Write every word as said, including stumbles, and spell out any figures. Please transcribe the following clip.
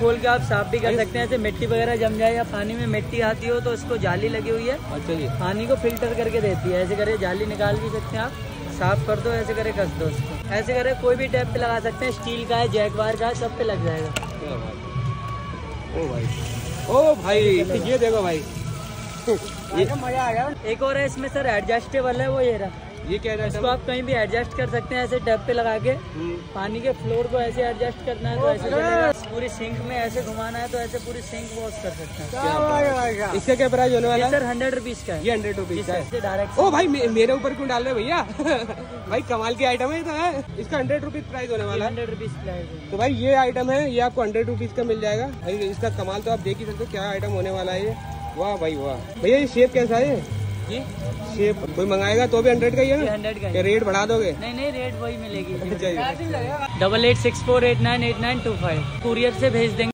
खोल के आप साफ भी कर सकते हैं। ऐसे मिट्टी वगैरह जम जाए या पानी में मिट्टी आती हो तो इसको जाली लगी हुई है। अच्छा जी। पानी को फिल्टर करके देती है। ऐसे करे जाली निकाल भी सकते हैं आप, साफ कर दो, ऐसे करे कस दो उसको। ऐसे करे कोई भी टैप पे लगा सकते हैं, स्टील का है, जैकवार का है, सब पे लग जाएगा। ओ भाई, ओ भाई ये देखो भाई, ये मजा आ गया। एक और है इसमें सर एडजस्टेबल है, वो ये रहा। ये क्या है? इसको आप कहीं भी एडजस्ट कर सकते हैं। ऐसे टैप पे लगा के पानी के फ्लोर को ऐसे एडजस्ट करना है तो ऐसे चलेगा। पूरी सिंक में ऐसे घुमाना है तो ऐसे पूरी सिंक वॉश कर सकते हैं। इसका क्या प्राइस होने वाला है? सर हंड्रेड रुपीज का है। ये हंड्रेड रुपीज का है डायरेक्ट। ओ भाई मेरे ऊपर क्यों डाल रहे भैया? भाई कमाल की आइटम है तो है। इसका हंड्रेड रुपीज प्राइस होने वाला है। Hundred rupees price. तो भाई ये आइटम है, ये आपको हंड्रेड रुपीज का मिल जाएगा। भाई इसका कमाल तो आप देख ही सकते हो क्या आइटम होने वाला है ये। वाह भाई वाह। भैया ये शेप कैसा है? ये शेप कोई मंगाएगा तो भी हंड्रेड का ही है ना? हंड्रेड का। क्या रेट बढ़ा दोगे? नहीं नहीं, रेट वही मिलेगी। Double eight six four eight nine eight nine two five courier से भेज देंगे।